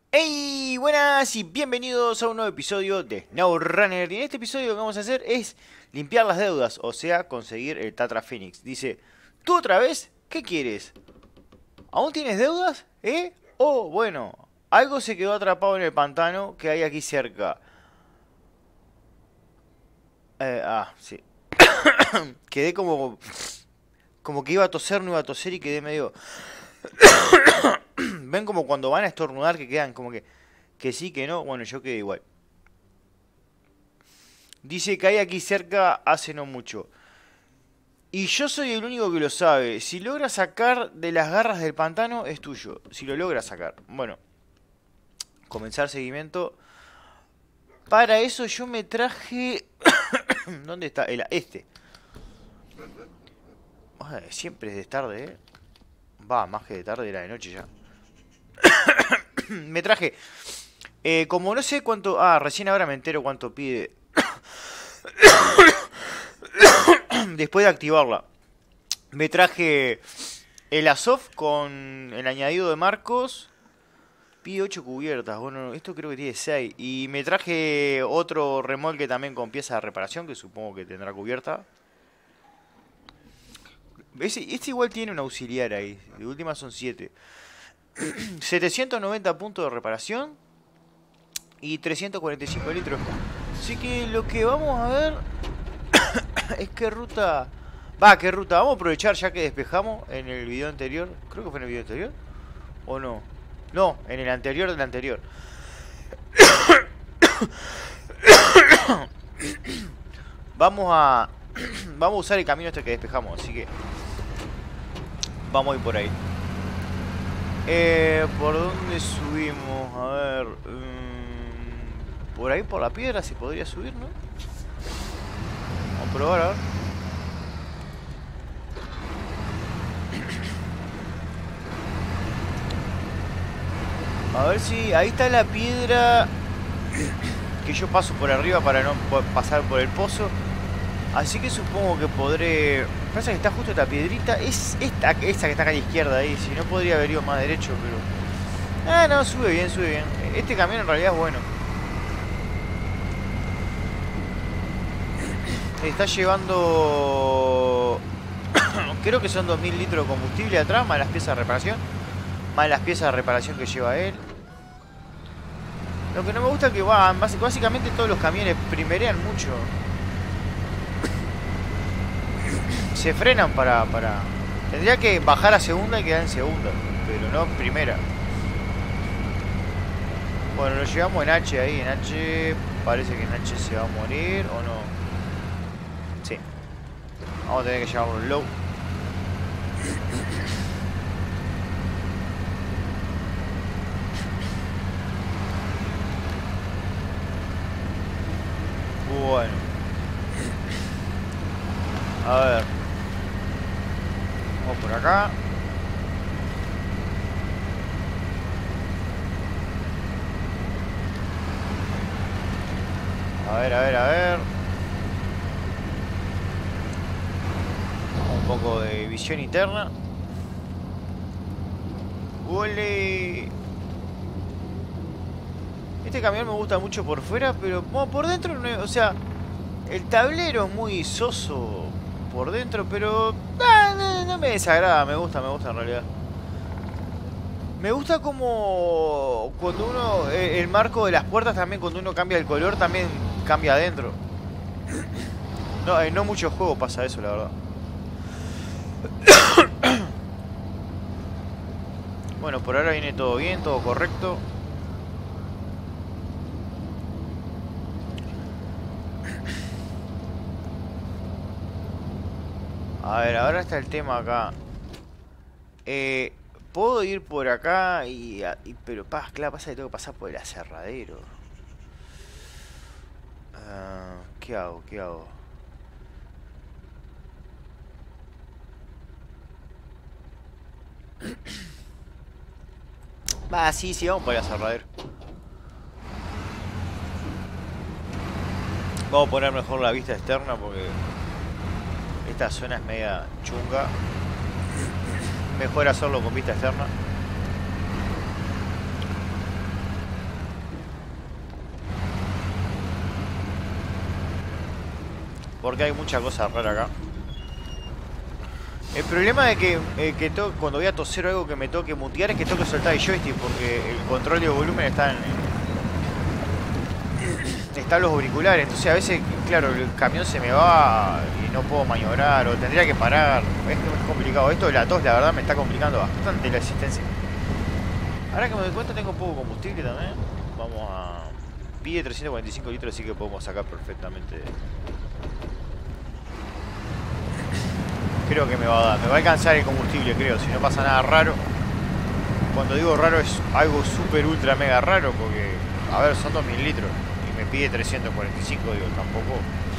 Hey, buenas y bienvenidos a un nuevo episodio de SnowRunner. Y en este episodio lo que vamos a hacer es limpiar las deudas, o sea, conseguir el Tatra Phoenix. Dice, ¿tú otra vez? ¿Qué quieres? ¿Aún tienes deudas? ¿Eh? Oh, bueno, algo se quedó atrapado en el pantano que hay aquí cerca. Sí. Quedé como que iba a toser, no iba a toser y quedé medio... ¿Ven como cuando van a estornudar que quedan como que sí, que no? Bueno, yo quedé igual. Dice que hay aquí cerca hace no mucho. Y yo soy el único que lo sabe. Si logras sacar de las garras del pantano, es tuyo. Si lo logras sacar. Bueno, comenzar seguimiento. Para eso yo me traje... ¿Dónde está? Este. Ay, siempre es de tarde, ¿eh? Va, más que de tarde, era de noche ya. Me traje... como no sé cuánto... Ah, recién ahora me entero cuánto pide. Después de activarla. Me traje el Azov con el añadido de Marcos. Pide 8 cubiertas. Bueno, esto creo que tiene 6. Y me traje otro remolque también con pieza de reparación, que supongo que tendrá cubierta. Este igual tiene un auxiliar ahí. De última son 7. 790 puntos de reparación. Y 345 litros. Así que lo que vamos a ver es qué ruta... Va, qué ruta. Vamos a aprovechar ya que despejamos en el video anterior. Creo que fue en el video anterior. ¿O no? No, en el anterior del anterior. Vamos a... Vamos a usar el camino este que despejamos. Así que... Vamos a ir por ahí. ¿Por dónde subimos? A ver... por ahí por la piedra se podría subir, ¿no? Vamos a probar, a ver. A ver si... Ahí está la piedra que yo paso por arriba para no pasar por el pozo. Así que supongo que podré... Pasa que está justo esta piedrita. Es esta que está acá a la izquierda ahí. Si no podría haber ido más derecho, pero... Ah, no, sube bien, sube bien. Este camión en realidad es bueno. Está llevando... Creo que son 2000 litros de combustible atrás, más las piezas de reparación. Más las piezas de reparación que lleva él. Lo que no me gusta es que básicamente todos los camiones primerean mucho. Se frenan para... Tendría que bajar a segunda y quedar en segunda, pero no en primera. Bueno, lo llevamos en H ahí, en H... Parece que en H se va a morir, ¿o no? Sí. Vamos a tener que llevarlo en low. Bueno. A ver. Vamos por acá. A ver, a ver, a ver. Un poco de visión interna. ¡Ole! Este camión me gusta mucho por fuera, pero bueno, por dentro no, o sea, el tablero es muy soso por dentro, pero no me desagrada, me gusta en realidad. Me gusta como cuando uno, el marco de las puertas también, cuando uno cambia el color, también cambia adentro. No, no muchos juegos pasa eso, la verdad. Bueno, por ahora viene todo bien, todo correcto. A ver, ahora está el tema acá. Puedo ir por acá pero claro, pasa que tengo que pasar por el aserradero. ¿Qué hago? ¿Qué hago? Sí, vamos por el aserradero. Vamos a poner mejor la vista externa porque esta zona es media chunga. Mejor hacerlo con vista externa. porque hay mucha cosa rara acá. El problema de que, cuando voy a toser o algo que me toque mutear es que tengo que soltar el joystick porque el control de volumen está están los auriculares. Entonces a veces, claro, el camión se me va y no puedo maniobrar o tendría que parar. Es complicado. Esto de la tos, la verdad, me está complicando bastante la existencia. Ahora que me doy cuenta, tengo poco combustible también. Vamos a... Pide 345 litros, así que podemos sacar perfectamente. Creo que me va a dar. Me va a alcanzar el combustible, creo. Si no pasa nada raro. Cuando digo raro es algo súper ultra mega raro. Porque, a ver, son 2000 litros. Y me pide 345, digo, tampoco.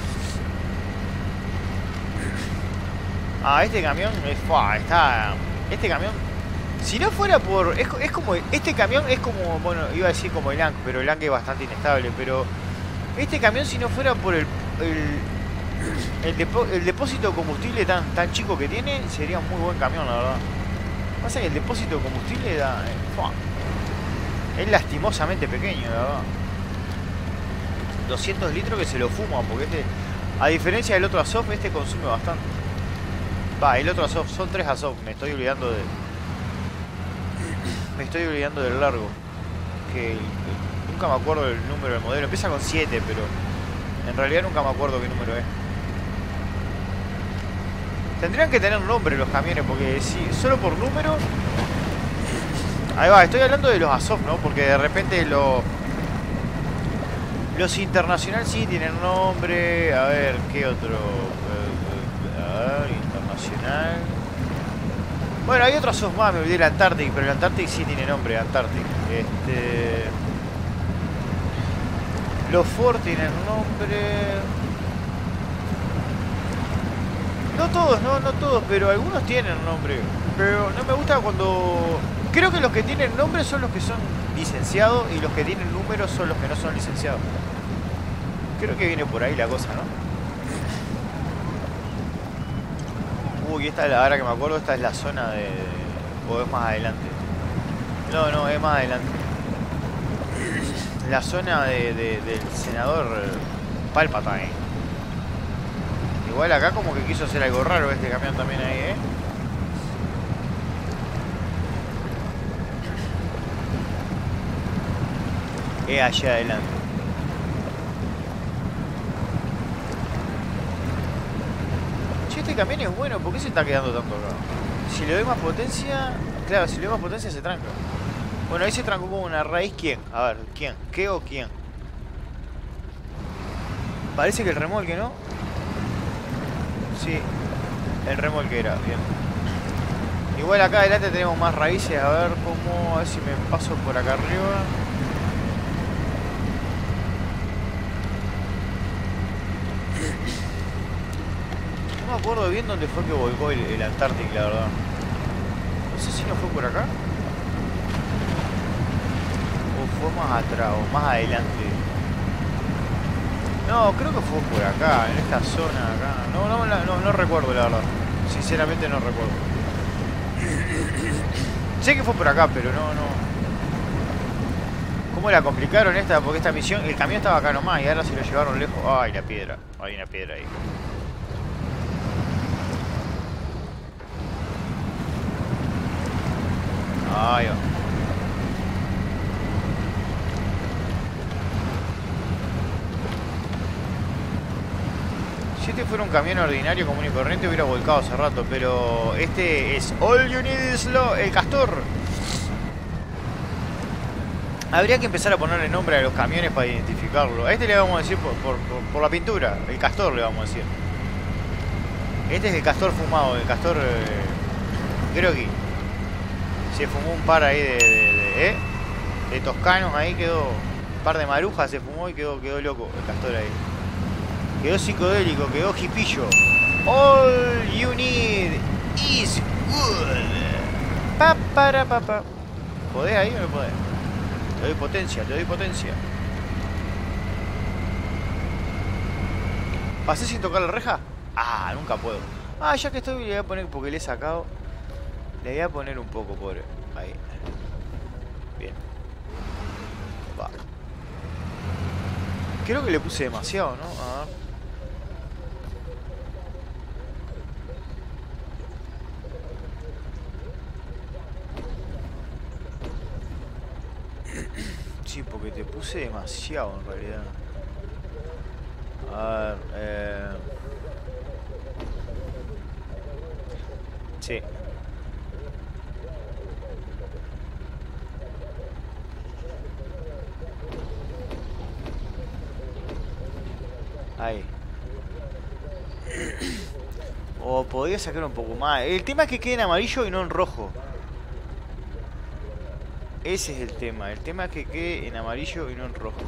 Ah, este camión está... Este camión... Si no fuera por... Es como... Este camión es como... Bueno, iba a decir como el ANC, pero el ANC es bastante inestable. Pero... Este camión, si no fuera por el depósito de combustible tan chico que tiene, sería un muy buen camión, la verdad. Pasa que el depósito de combustible es lastimosamente pequeño, la verdad. 200 litros que se lo fuma, porque este, a diferencia del otro Azov, este consume bastante. Va, el otro Azov, son 3 Azov, me estoy olvidando del largo. Nunca me acuerdo del número del modelo, empieza con 7, pero en realidad nunca me acuerdo qué número es. Tendrían que tener nombre los camiones, porque si solo por número... Ahí va, estoy hablando de los Azov, ¿no? Porque de repente los internacional sí tienen nombre. A ver, ¿qué otro? A ver, internacional. Bueno, hay otros Azov más, me olvidé el Antarctic, pero el Antarctic sí tiene nombre, Antarctic. Los Ford tienen nombre... No todos, no todos, pero algunos tienen nombre. Pero no me gusta cuando... Creo que los que tienen nombre son los que son licenciados y los que tienen números son los que no son licenciados. Creo que viene por ahí la cosa, ¿no? Uy, ahora que me acuerdo, esta es la zona de... O es más adelante. No, es más adelante. La zona del senador Palpatine. Igual acá como que quiso hacer algo raro este camión también ahí, allá adelante. Che, este camión es bueno, ¿por qué se está quedando tanto acá? Si le doy más potencia... Claro, si le doy más potencia se tranca. Bueno, ahí se trancó como una raíz. ¿Quién? A ver, ¿quién? ¿Qué o quién? Parece que el remolque, ¿no? Sí, el remolque era, bien. Igual acá adelante tenemos más raíces, a ver cómo... A ver si me paso por acá arriba. No me acuerdo bien dónde fue que volcó el Antarctic, la verdad. No sé si no fue por acá. O fue más atrás, o más adelante. No, creo que fue por acá, en esta zona acá. No recuerdo, la verdad. Sinceramente no recuerdo. Sé que fue por acá, pero no. ¿Cómo la complicaron esta? Porque esta misión, el camión estaba acá nomás y ahora se lo llevaron lejos. Ay, la piedra. Hay una piedra ahí. Ahí va. Si este fuera un camión ordinario, común y corriente, hubiera volcado hace rato. Pero este es All You Need Is Love, el Castor. Habría que empezar a ponerle nombre a los camiones para identificarlo. A este le vamos a decir por la pintura, el Castor le vamos a decir. Este es el Castor fumado, el Castor Groggy. Se fumó un par ahí de toscanos, ahí quedó. Un par de marujas se fumó y quedó loco el Castor ahí. Quedó psicodélico, quedó hipillo. All you need is good. Pa. ¿Podés ahí o no podés? Te doy potencia, te doy potencia. ¿Pasé sin tocar la reja? Ah, nunca puedo. Ah, ya que estoy, le voy a poner, porque le he sacado. Le voy a poner un poco por ahí. Bien. Va. Creo que le puse demasiado, ¿no? A ver. puse demasiado en realidad. A ver, sí. Ahí. O podría sacar un poco más. El tema es que quede en amarillo y no en rojo. Ese es el tema. El tema es que quede en amarillo y no en rojo.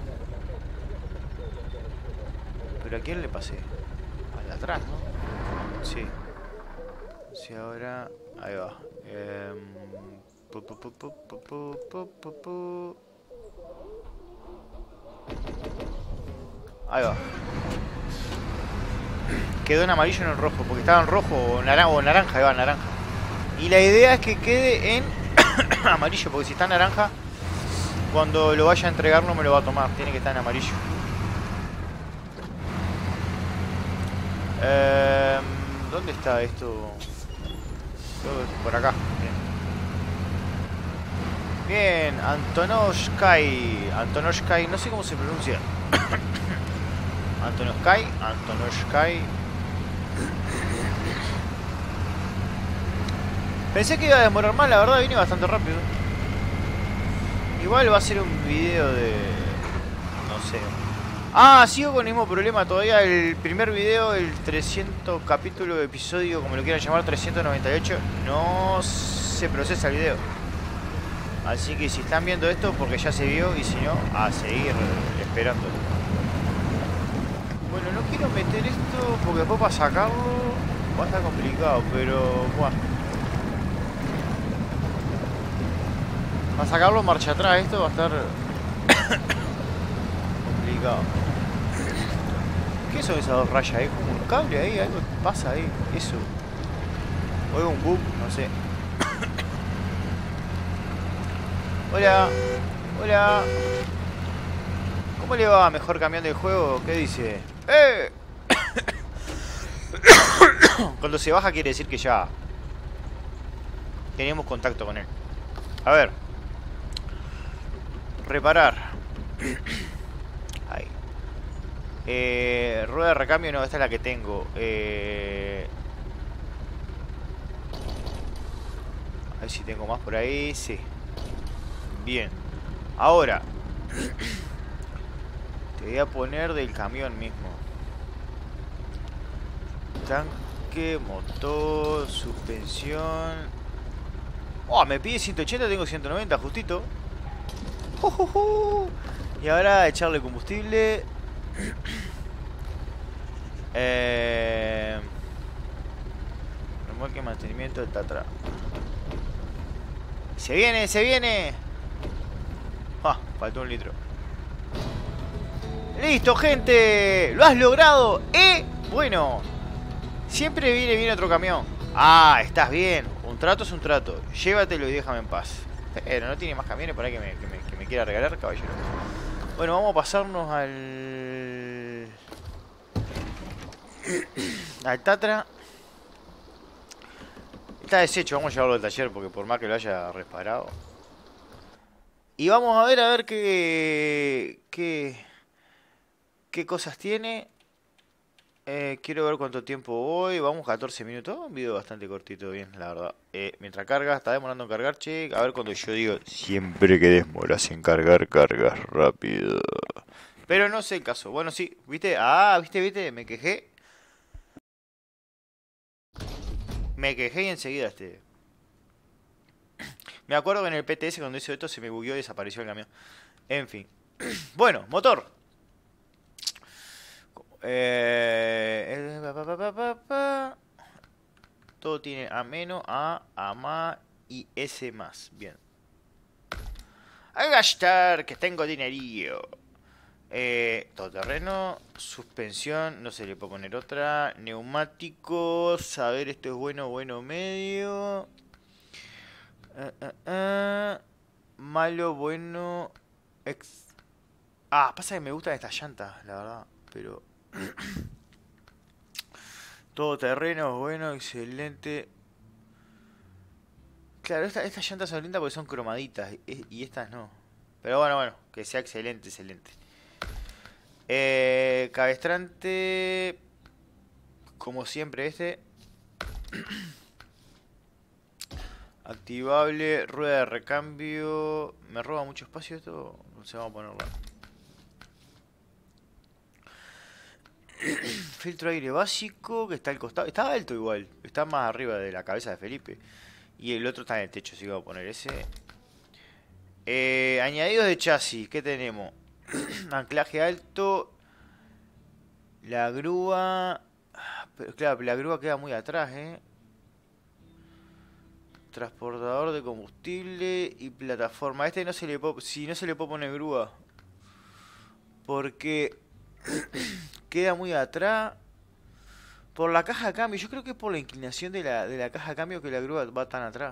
¿Pero a quién le pasé? Al de atrás, ¿no? Sí. Sí, ahora... Ahí va. Ahí va. Quedó en amarillo y no en rojo. Porque estaba en rojo o naranja. Ahí va, naranja. Y la idea es que quede en amarillo. Porque si está en naranja, cuando lo vaya a entregar no me lo va a tomar. Tiene que estar en amarillo. ¿Dónde está esto? Por acá. Bien. Bien, Antonoshkai. Antonoshkai, no sé cómo se pronuncia. Antonoshkai. Pensé que iba a demorar más, la verdad vine bastante rápido. Igual va a ser un video de... no sé. Ah, sigo con el mismo problema todavía. El primer video, el 300 capítulo, episodio, como lo quieran llamar, 398, no se procesa el video. Así que si están viendo esto, porque ya se vio, y si no, a seguir esperando. Bueno, no quiero meter esto, porque después para sacarlo va a estar complicado, pero bueno. Para sacarlo marcha atrás, esto va a estar complicado. ¿Qué son esas dos rayas? ¿Es como un cable ahí? ¿Algo pasa ahí? Eso. O es un bug, no sé. Hola. Hola. ¿Cómo le va? ¿Mejor camión del juego? ¿Qué dice? ¡Eh! Cuando se baja quiere decir que ya tenemos contacto con él. A ver. Reparar. Ahí. Rueda de recambio, no, esta es la que tengo. A ver si tengo más por ahí. Sí. Bien. Ahora. Te voy a poner del camión mismo. Tanque, motor, suspensión. Oh, me pide 180, tengo 190, justito. Y ahora echarle combustible. Remolque, mantenimiento del Tatra. ¡Se viene, se viene! Ah, faltó un litro. ¡Listo, gente! ¡Lo has logrado! Bueno, siempre viene bien otro camión. Ah, estás bien. Un trato es un trato. Llévatelo y déjame en paz. Pero no tiene más camiones por ahí que me quiera regalar, caballero. Bueno, vamos a pasarnos al Tatra. Está deshecho, vamos a llevarlo al taller porque por más que lo haya reparado. Y vamos a ver qué cosas tiene. Quiero ver cuánto tiempo voy. Vamos 14 minutos. Un video bastante cortito, bien, la verdad. Mientras carga, está demorando en cargar, che. A ver cuando yo digo, siempre que demoras en cargar, cargas rápido. Pero no sé el caso. Bueno, sí, ¿viste? Ah, ¿viste? Me quejé. Me quejé y enseguida Me acuerdo que en el PTS cuando hizo esto se me bugueó y desapareció el camión. En fin. Bueno, motor. Todo tiene A menos, A más y S más. Bien. A gastar, que tengo dinerillo. Todoterreno, suspensión, no se le puede poner otra. Neumáticos, a ver, esto es bueno, medio. Malo, bueno. Pasa que me gustan estas llantas, la verdad. Pero todo terreno, bueno, excelente. Claro, estas llantas son lindas porque son cromaditas y estas no. Pero bueno, que sea excelente, excelente. Cabestrante, como siempre este. Activable, rueda de recambio. ¿Me roba mucho espacio esto? No sé, vamos a ponerlo. Filtro aire básico, que está al costado. Está alto igual. Está más arriba de la cabeza de Felipe. Y el otro está en el techo, así que voy a poner ese. Añadidos de chasis, ¿qué tenemos? Anclaje alto. La grúa. Pero claro, la grúa queda muy atrás, ¿eh? Transportador de combustible y plataforma. A este no se le puede, si no se le puede poner grúa. Porque queda muy atrás. Por la caja de cambio. Yo creo que es por la inclinación de la caja de cambio que la grúa va tan atrás.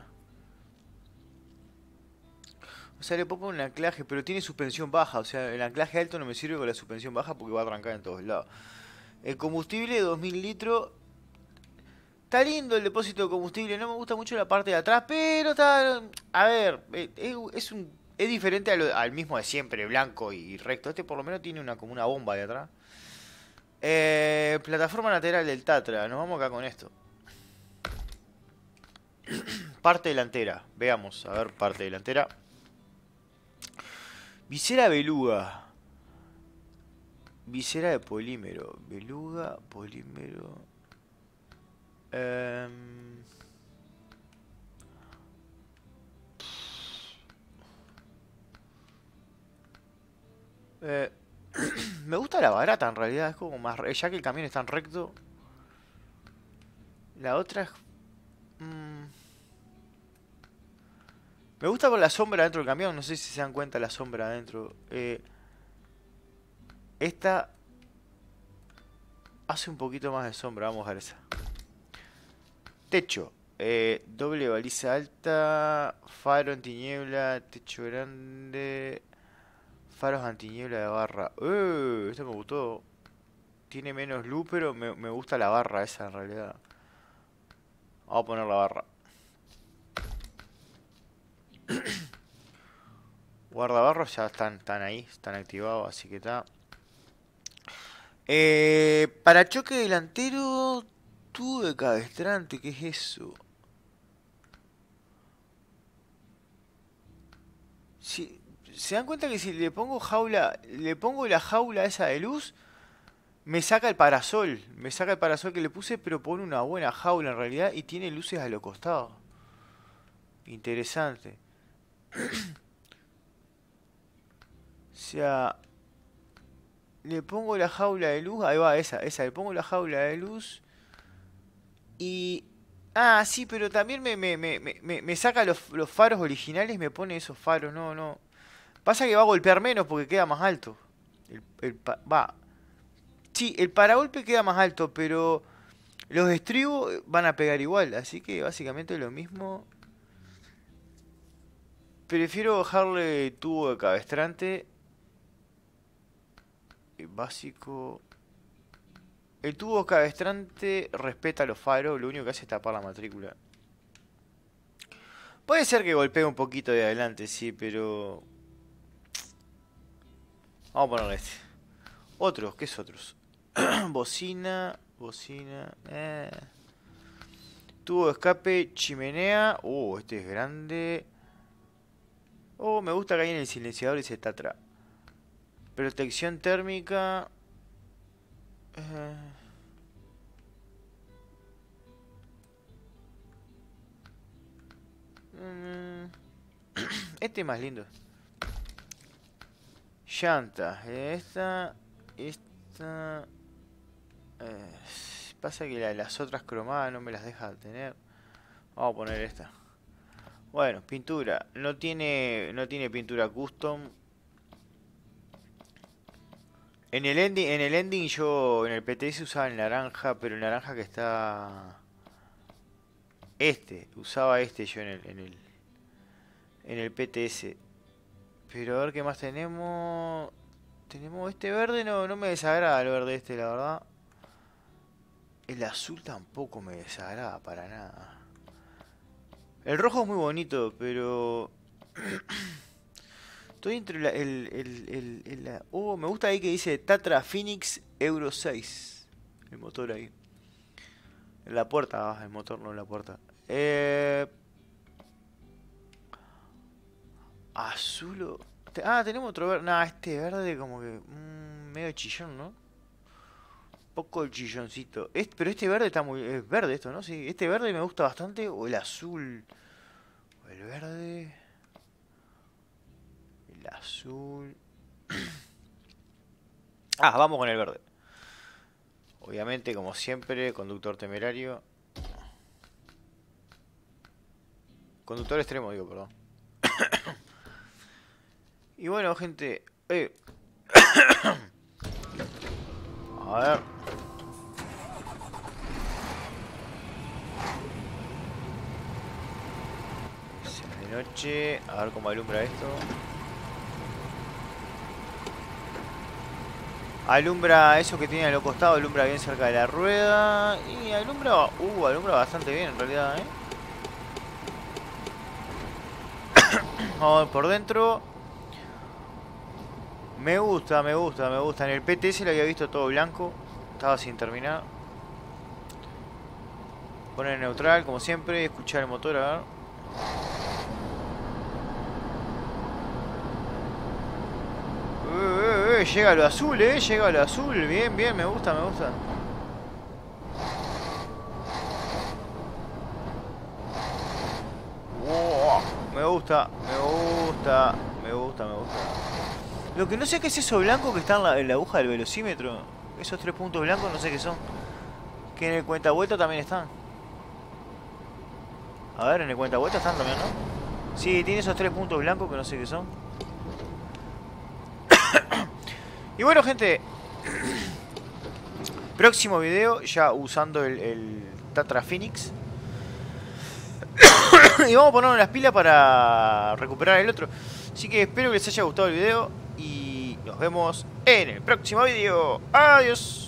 O sea, le puedo poner un anclaje, pero tiene suspensión baja. O sea, el anclaje alto no me sirve con la suspensión baja porque va a trancar en todos lados. El combustible, 2000 litros. Está lindo el depósito de combustible, no me gusta mucho la parte de atrás, pero está... A ver, es diferente al mismo de siempre, blanco y recto. Este por lo menos tiene como una bomba de atrás. Plataforma lateral del Tatra, nos vamos acá con esto. Parte delantera, veamos, a ver, parte delantera. Visera beluga. Visera de polímero. Beluga, polímero... Eh, me gusta la barata en realidad, es como más... Ya que el camión es tan recto. La otra es... me gusta por la sombra dentro del camión, no sé si se dan cuenta la sombra adentro. Esta hace un poquito más de sombra, vamos a ver esa. Techo. Doble baliza alta, faro antiniebla, techo grande, faros antiniebla de barra. Este me gustó. Tiene menos luz, pero me gusta la barra esa en realidad. Vamos a poner la barra. Guardabarros ya están ahí, están activados, así que está. Para choque delantero, tubo de cabestrante, ¿qué es eso? Si, ¿se dan cuenta que si le pongo jaula, le pongo la jaula esa de luz, me saca el parasol? Me saca el parasol que le puse, pero pone una buena jaula en realidad y tiene luces a los costados. Interesante. O sea, le pongo la jaula de luz, ahí va, esa, le pongo la jaula de luz y... Ah, sí, pero también me saca los faros originales, me pone esos faros, no. Pasa que va a golpear menos porque queda más alto. Va. Sí, el paragolpe queda más alto, pero los estribos van a pegar igual, así que básicamente lo mismo. Prefiero bajarle tubo de cabestrante. Básico. El tubo cabestrante respeta los faros, lo único que hace es tapar la matrícula. Puede ser que golpee un poquito de adelante, sí, pero... Vamos a ponerle este. Otros, ¿qué es otros? Bocina, bocina... Tubo de escape, chimenea... este es grande... me gusta que hay en el silenciador ese Tatra. Protección térmica... Este es más lindo. Llantas. Esta... pasa que las otras cromadas no me las deja tener. Vamos a poner esta. Bueno, pintura. No tiene pintura custom. En el ending yo en el PTS usaba el naranja, pero el naranja que está... usaba yo en el PTS. Pero a ver qué más tenemos. Tenemos este verde, no me desagrada el verde este, la verdad. El azul tampoco me desagrada para nada. El rojo es muy bonito, pero... Estoy entre oh, me gusta ahí que dice Tatra Phoenix Euro 6. El motor ahí. En la puerta, el motor no en la puerta. Azul o... tenemos otro verde. Nah, este verde como que... medio chillón, ¿no? Poco chilloncito. Pero este verde está muy... Es verde esto, ¿no? Sí, este verde me gusta bastante. O el azul. O el verde. El azul. Vamos con el verde. Obviamente, como siempre, conductor temerario. Conductor extremo, digo, perdón. Y bueno, gente. A ver. Es de noche. A ver cómo alumbra esto. Alumbra eso que tiene a los costados, alumbra bien cerca de la rueda. Y alumbra... alumbra bastante bien en realidad, Vamos a ver por dentro. Me gusta. En el PTS lo había visto todo blanco. Estaba sin terminar. Poner neutral, como siempre. Escuchar el motor, a ver. Llega a lo azul, llega a lo azul. Bien, bien, me gusta. Me gusta. Lo que no sé qué es eso blanco que está en la aguja del velocímetro. Esos 3 puntos blancos no sé qué son. Que en el cuentavuelta también están. A ver, en el cuentavuelta están también, ¿no? Sí, tiene esos 3 puntos blancos que no sé qué son. Y bueno, gente. Próximo video ya usando el Tatra Phoenix. Y vamos a ponernos las pilas para recuperar el otro. Así que espero que les haya gustado el video. Y nos vemos en el próximo video. Adiós.